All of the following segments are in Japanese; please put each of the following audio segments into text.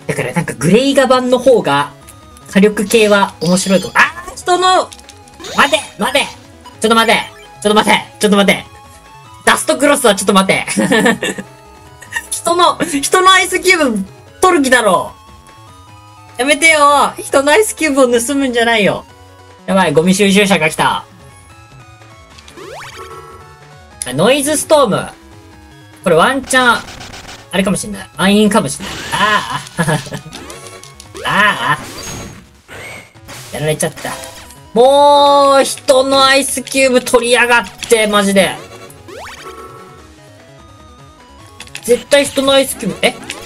だからなんかグレイガ版の方が、火力系は面白いと。人の、待てちょっと待てダストクロスはちょっと待て人のアイスキューブ取る気だろやめてよ人のアイスキューブを盗むんじゃないよやばい、ゴミ収集車が来た。ノイズストーム。これワンチャン、あれかもしんない。暗雲かもしんない。やられちゃった。もう、人のアイスキューブ取りやがって、マジで。絶対人のアイスキューブ、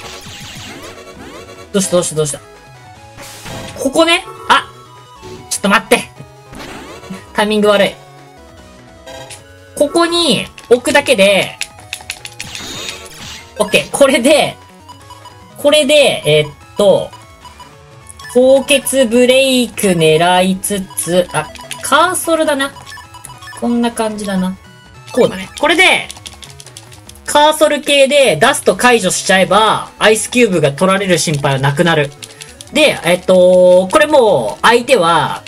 どうしたここね。ちょっと待って。タイミング悪い。ここに置くだけで、オッケー。これで、高血ブレイク狙いつつ、カーソルだな。こんな感じだな。こうだね。これで、カーソル系でダスト解除しちゃえば、アイスキューブが取られる心配はなくなる。で、これもう、相手は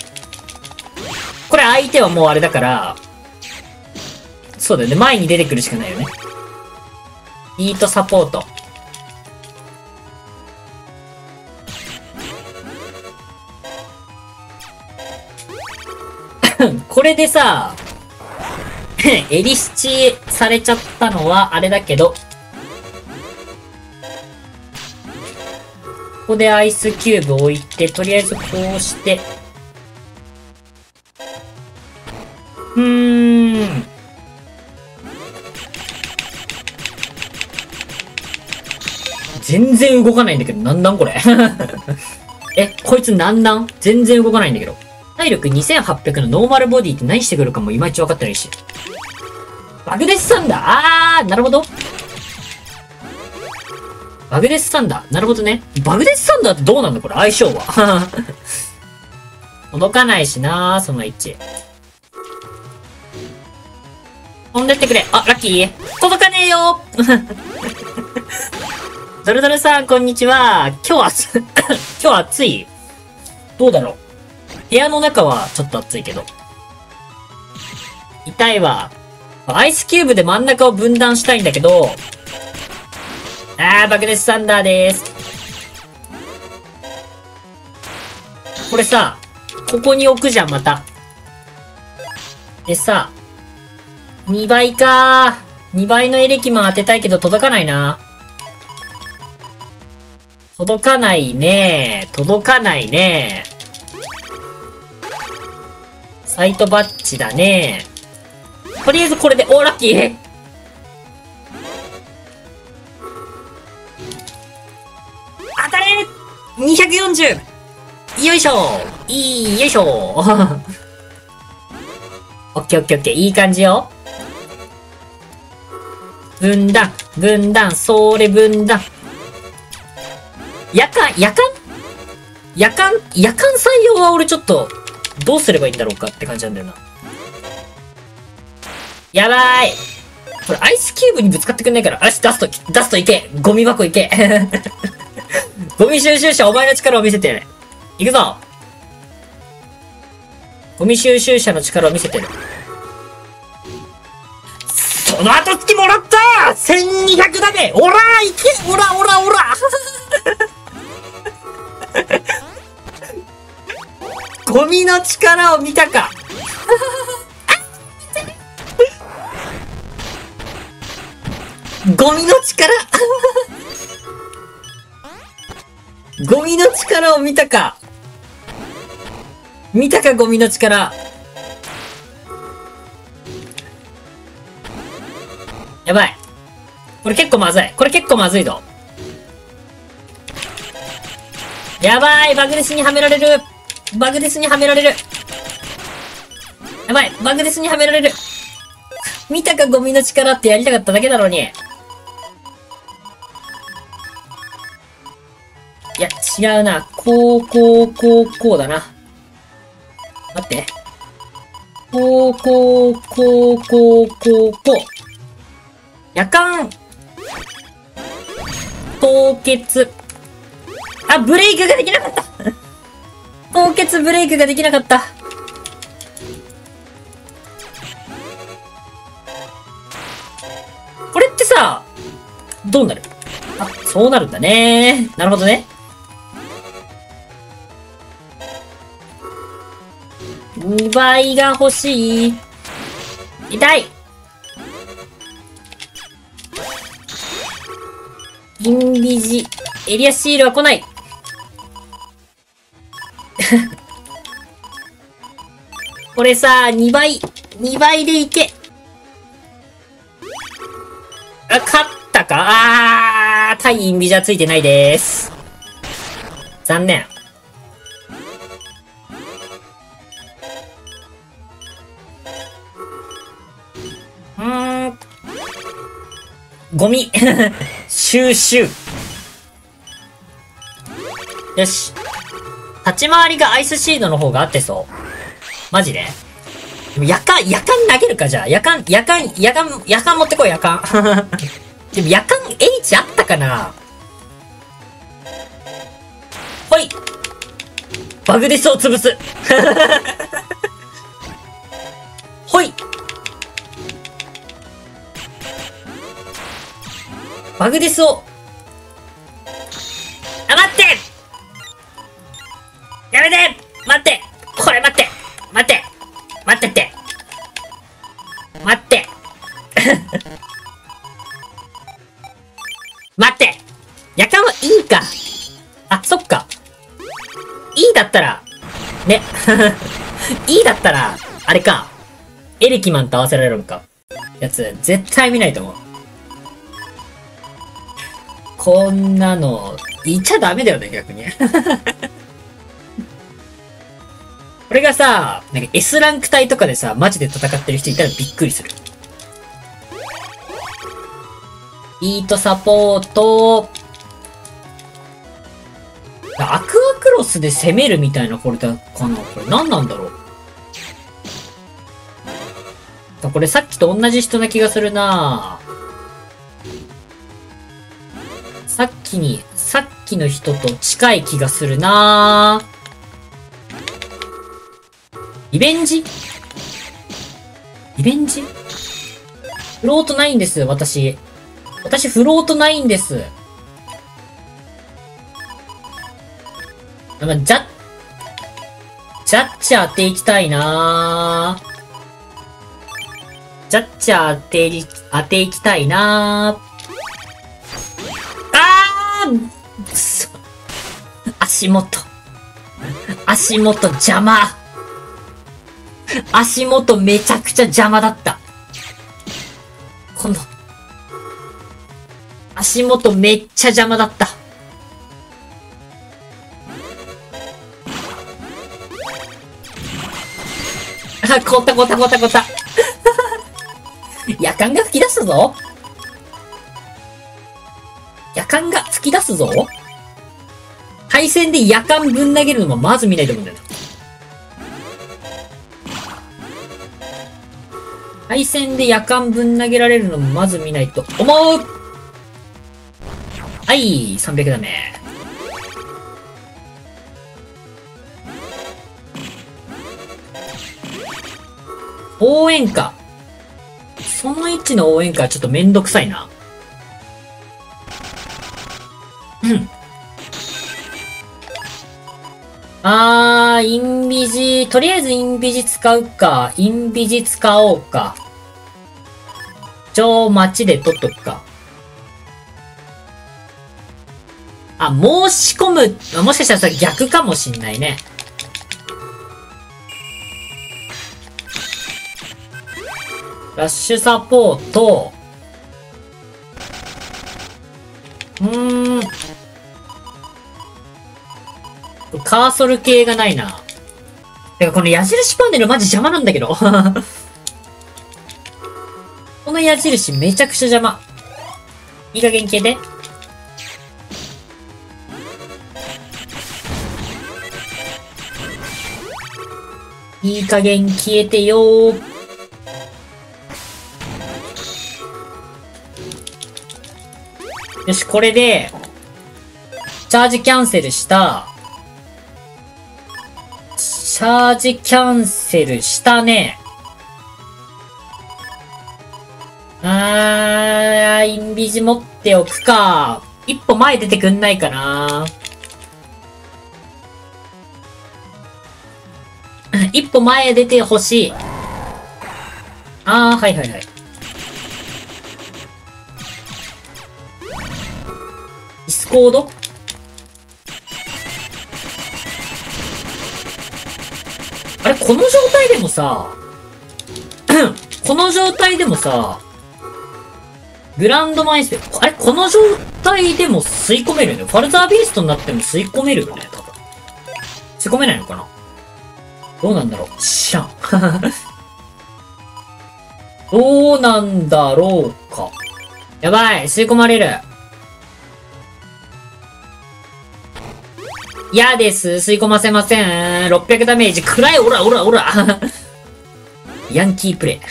もうあれだから、そうだよね。前に出てくるしかないよね。ビートサポート。これでさ、エリスチされちゃったのはあれだけど、ここでアイスキューブ置いて、とりあえずこうして、全然動かないんだけど、なんなんこれこいつなんなん全然動かないんだけど。体力2800のノーマルボディって何してくるかもいまいち分かってないし。バグデスサンダーなるほど。バグデスサンダーなるほどね。バグデスサンダーってどうなんだこれ相性は。届かないしなその位置。飛んでってくれ。ラッキー。届かねえよドルドルさん、こんにちは。今日暑いどうだろう部屋の中はちょっと暑いけど。痛いわ。アイスキューブで真ん中を分断したいんだけど、バグデスサンダーでーす。これさ、ここに置くじゃん、また。でさ、2倍かー。2倍のエレキマン当てたいけど届かないな。届かないねー。サイトバッジだね。とりあえずこれで、ラッキー当たれ !240! よいしょよいしょオッケー。いい感じよ。分断、それ分断。夜間採用は俺ちょっと、どうすればいいんだろうかって感じなんだよな。やばーい。これアイスキューブにぶつかってくんないから。ダスト行け。ゴミ箱行け。ゴミ収集車お前の力を見せてやれ。行くぞ。ゴミ収集車の力を見せてやる。その後付きもらった !1200 だべおらー行けおらゴミの力を見たかゴミの力ゴミの力を見たかゴミの力。やばい。これ結構まずいぞ。やばい。バグデスにはめられる。やばい。バグデスにはめられる。見たかゴミの力ってやりたかっただけだろうに。いや、違うな。こうだな。待って。こう。夜間凍結。 あ、ブレイクができなかった。凍結ブレイクができなかった。これってさ、どうなる？あ、そうなるんだね。なるほどね。2倍が欲しい。痛い。インビジ、エリアシールは来ない。これさ、2倍でいけ。あ、勝ったか。対インビジはついてないです。残念。ゴミ。収集。よし。立ち回りがアイスシードの方が合ってそう。マジで？でも夜間投げるか、じゃあ。夜間持ってこい、夜間。でも夜間 H あったかな？ほい！バグデスを潰す。ほい！バグデスを。あ、待って！やめて！待って！これ待って！待って！待ってって！待って！待って！夜間はいいか。あ、そっか。いいだったら、ね。いいだったら、あれか。エレキマンと合わせられるのか。やつ、絶対見ないと思う。こんなの、言っちゃダメだよね、逆に。これがさ、なんか S ランク帯とかでさ、マジで戦ってる人いたらびっくりする。ビートサポート。アクアクロスで攻めるみたいなフォルダかな？これ何なんだろう？これさっきと同じ人な気がするなぁ。さっきの人と近い気がするなぁ。リベンジフロートないんです、私。私フロートないんです。ジャッチ当ていきたいなぁ。ジャッチ当ていきたいなぁ。くそ。足元邪魔。足元めちゃくちゃ邪魔だった。この、足元めっちゃ邪魔だった。あ、こった。夜間が吹き出すぞ。夜間が吹き出すぞ。対戦で夜間ぶん投げるのもまず見ないと思うんだよな。対戦で夜間ぶん投げられるのもまず見ないと思う。はい、300ダメ。応援歌。その位置の応援歌はちょっとめんどくさいな。インビジ、とりあえずインビジ使うか。インビジ使おうか。街で取っとくか。あ、申し込む。もしかしたらさ、逆かもしんないね。ラッシュサポート。カーソル系がないな。てかこの矢印パネルマジ邪魔なんだけど。この矢印めちゃくちゃ邪魔。いい加減消えて。いい加減消えてよー。よし、これで、 チャージキャンセルした。チャージキャンセルしたね。インビジ持っておくか。一歩前出てくんないかな。一歩前出てほしい。はいはいはい。ディスコードあれ、この状態でもさ、この状態でもさ、グランドマインスペあれ、この状態でも吸い込めるよね。ファルザービーストになっても吸い込めるよね、多分。吸い込めないのかな。どうなんだろう。知らん。どうなんだろうか。やばい、吸い込まれる。嫌です。吸い込ませません。600ダメージ。暗い、オラ、オラ、オラ。ヤンキープレイ。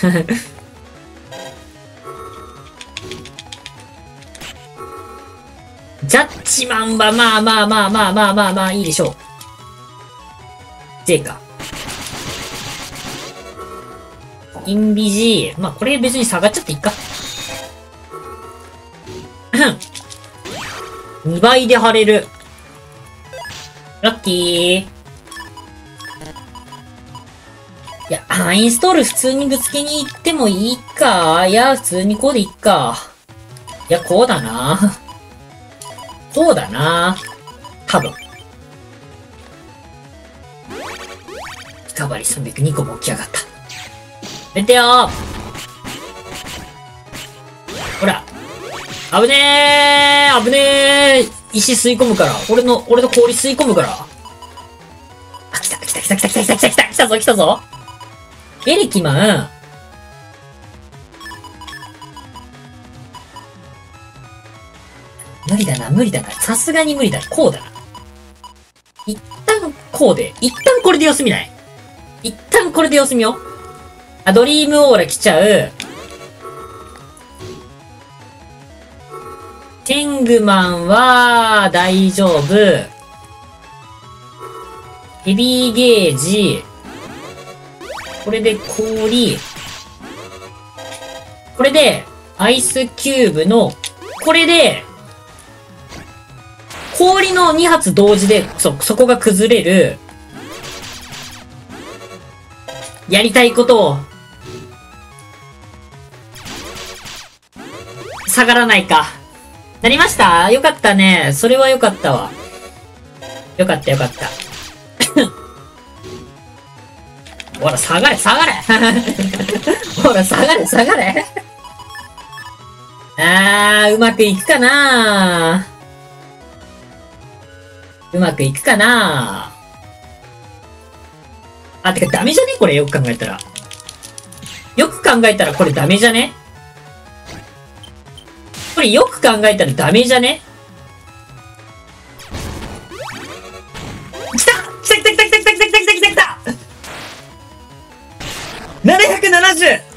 ジャッジマンはまあいいでしょう。J か。インビジまあこれ別に下がっちゃっていいか。2倍で貼れる。ラッキー。いや、インストール普通にぶつけに行ってもいいか。いや、普通にこうでいっか。いや、こうだな。こうだな。多分。リカバリー302個も起き上がった。出てよー。ほら。危ねー危ねー石吸い込むから。俺の氷吸い込むから。来たぞ来たぞエレキマン。無理だな。さすがに無理だ。こうだな。一旦こうで。一旦これで様子見ない？一旦これで様子見よう。ドリームオーラ来ちゃう。テングマンは、大丈夫。ヘビーゲージ。これで氷。これで、アイスキューブの、これで、氷の2発同時で、そこが崩れる。やりたいことを。下がらないか。なりました？よかったね。それはよかったわ。よかった。ほら、下がれほら、下がれうまくいくかなてかダメじゃねこれよく考えたら。これダメじゃねこれよく考えたらダメじゃね来た !770!